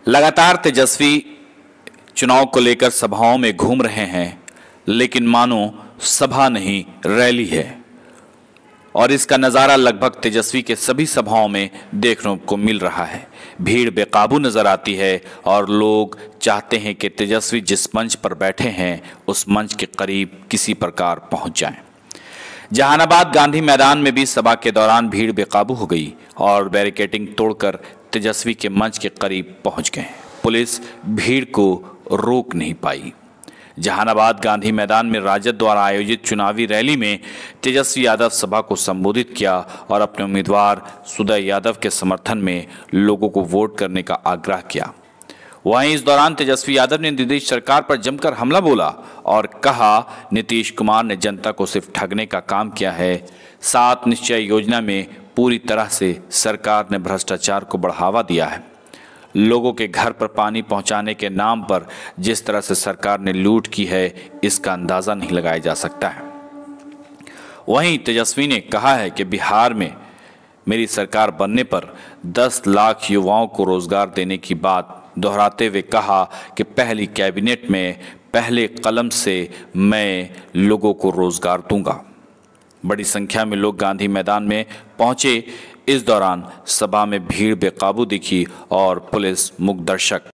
लगातार तेजस्वी चुनाव को लेकर सभाओं में घूम रहे हैं, लेकिन मानो सभा नहीं रैली है। और इसका नज़ारा लगभग तेजस्वी के सभी सभाओं में देखने को मिल रहा है। भीड़ बेकाबू नजर आती है और लोग चाहते हैं कि तेजस्वी जिस मंच पर बैठे हैं उस मंच के करीब किसी प्रकार पहुंच जाएं। जहानाबाद गांधी मैदान में भी सभा के दौरान भीड़ बेकाबू हो गई और बैरिकेडिंग तोड़कर तेजस्वी के मंच के करीब पहुंच गए। पुलिस भीड़ को रोक नहीं पाई। जहानाबाद गांधी मैदान में राजद द्वारा आयोजित चुनावी रैली में तेजस्वी यादव सभा को संबोधित किया और अपने उम्मीदवार सुदय यादव के समर्थन में लोगों को वोट करने का आग्रह किया। वहीं इस दौरान तेजस्वी यादव ने नीतीश सरकार पर जमकर हमला बोला और कहा, नीतीश कुमार ने जनता को सिर्फ ठगने का काम किया है। 7 निश्चय योजना में पूरी तरह से सरकार ने भ्रष्टाचार को बढ़ावा दिया है। लोगों के घर पर पानी पहुंचाने के नाम पर जिस तरह से सरकार ने लूट की है, इसका अंदाजा नहीं लगाया जा सकता है। वहीं तेजस्वी ने कहा है कि बिहार में मेरी सरकार बनने पर 10 लाख युवाओं को रोजगार देने की बात दोहराते हुए कहा कि पहली कैबिनेट में पहले कलम से मैं लोगों को रोजगार दूंगा। बड़ी संख्या में लोग गांधी मैदान में पहुंचे। इस दौरान सभा में भीड़ बेकाबू दिखी और पुलिस मूक दर्शक